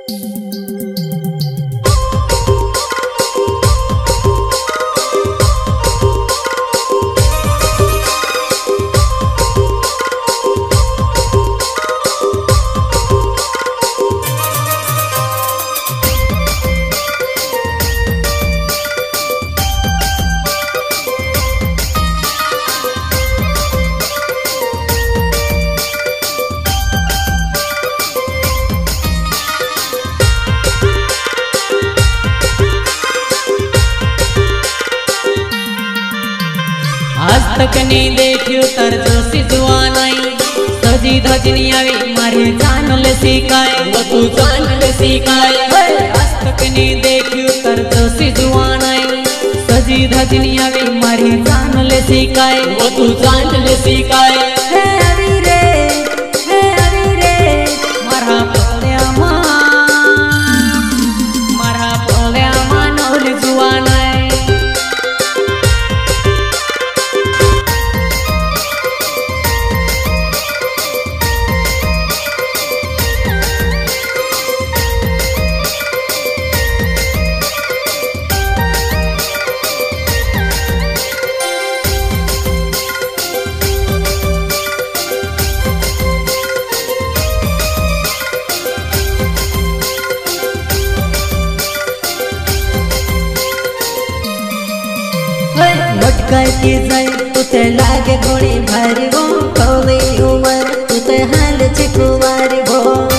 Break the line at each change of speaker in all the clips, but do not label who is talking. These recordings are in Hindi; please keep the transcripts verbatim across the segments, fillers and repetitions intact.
आज तक नहीं देखियो तर जोशी जुआन आई सजी धजनी आवी मारी जान ले सिखाए वो तू जान ले सिखाए। आज तक नहीं देखियो तर जोशी जुआन आई सजी धजनी आवी मारी जान ले सिखाए वो तू जान ले सिखाए। हे अभी रे हे अभी रे मारा पोल्या मां मारा पोल्या मां नौली जुआन आई।
मटकाती जाए तुते लागे घोड़ी भारी वो कौली उमर तुते हाल छे कुंवारी वो।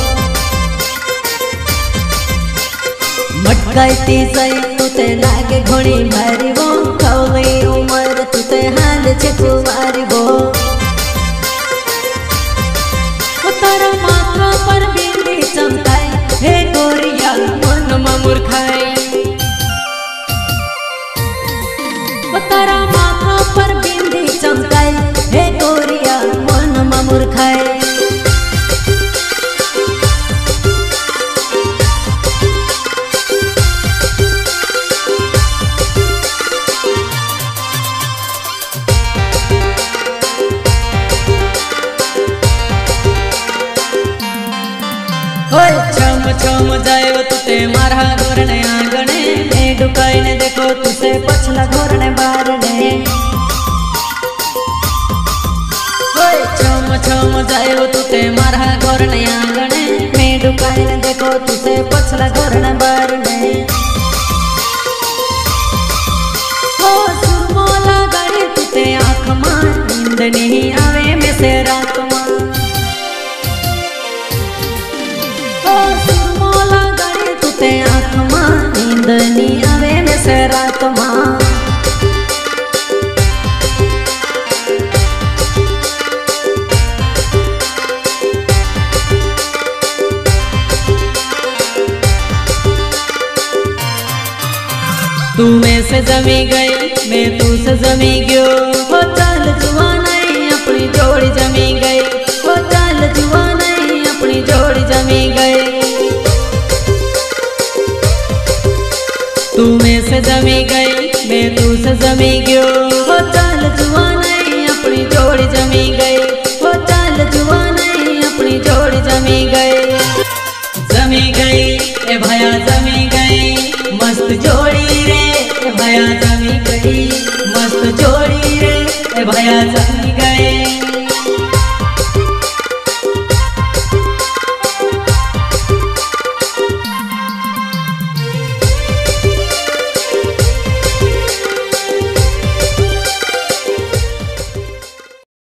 मटकाती जाए तुते लागे घोड़ी भारी वो कौली उमर तुते हाल छे कुंवारी वो। तारा माथा पर बिंदी चमकाए हे गोरिया मन में मूर्खाए। तारा माथा पर बिंदी चमकाए हे गोरिया मन में मूर्खाए।
छम छम जाए तुते मारा घोरने आंगणे में डुकाई ने देखो तुसे पछला घोरने बारने। छम छम जाए तुते मारा घोरने आंगणे में डुकाई ने देखो तुसे पछला घोरने बारने। हो सुरमो लगाड़ी तुते आँख मां नींद नहीं आवे में से रात मां। आँख मां नींद नहीं आवे में से रात मां। तू में से जमी गई मैं तू से जमी गयो हो चाल जुआन आई अपनी जोड़ी जमी गई हो चाल जुआन आई अपनी जोड़ी जमी गई। तू में से जमी गई मैं तू से जमी गयो हो चाल जुआन आई अपनी जोड़ी जमी गई हो चाल जुआन आई अपनी जोड़ी जमी गई। जमी गई ए भया जमी गई मस्त जोड़ी रे ए भया जमी गई मस्त जोड़ी रे ए भया जमी